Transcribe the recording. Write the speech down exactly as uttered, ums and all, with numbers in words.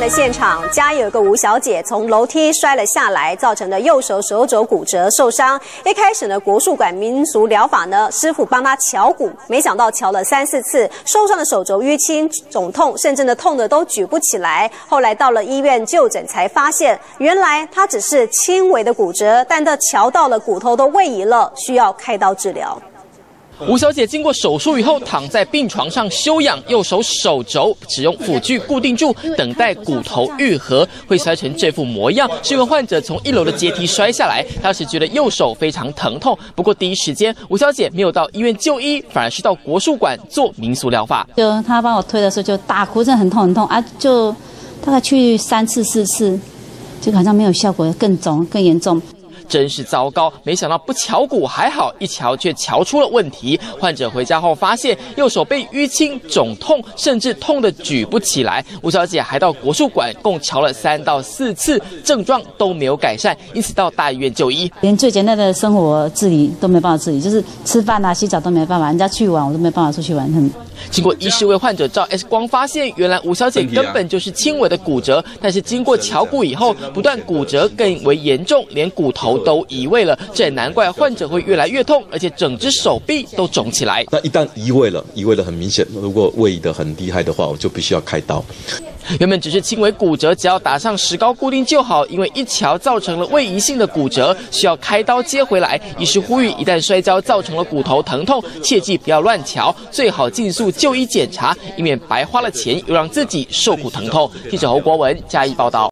的现场，家有一个吴小姐从楼梯摔了下来，造成的右手手肘骨折受伤。一开始呢，国术馆民俗疗法呢，师傅帮她敲骨，没想到敲了三四次，受伤的手肘淤青、肿痛，甚至呢痛得都举不起来。后来到了医院就诊，才发现原来她只是轻微的骨折，但她敲到了骨头都位移了，需要开刀治疗。 吴小姐经过手术以后，躺在病床上休养，右手手肘只用辅具固定住，等待骨头愈合。会摔成这副模样，是因为患者从一楼的阶梯摔下来，当时觉得右手非常疼痛。不过第一时间，吴小姐没有到医院就医，反而是到国术馆做民俗疗法。 就他帮我推的时候就大哭，真的很痛很痛啊！就大概去三次四次，就好像没有效果，更肿更严重。 真是糟糕！没想到不敲骨还好，一敲却敲出了问题。患者回家后发现右手被淤青、肿痛，甚至痛得举不起来。吴小姐还到国术馆共敲了三到四次，症状都没有改善，因此到大医院就医。 连最简单的生活自理都没办法自理，就是吃饭啊、洗澡都没办法。人家去玩，我都没办法出去玩。很。 经过医师为患者照 X 光，发现原来吴小姐根本就是轻微的骨折，但是经过敲骨以后，不但骨折更为严重，连骨头都移位了。这也难怪患者会越来越痛，而且整只手臂都肿起来。 那一旦移位了，移位了很明显，如果位移的很厉害的话，我就必须要开刀。 原本只是轻微骨折，只要打上石膏固定就好。因为一敲造成了位移性的骨折，需要开刀接回来。医师呼吁，一旦摔跤造成了骨头疼痛，切记不要乱敲，最好尽速就医检查，以免白花了钱，又让自己受苦疼痛。记者侯国文嘉义报道。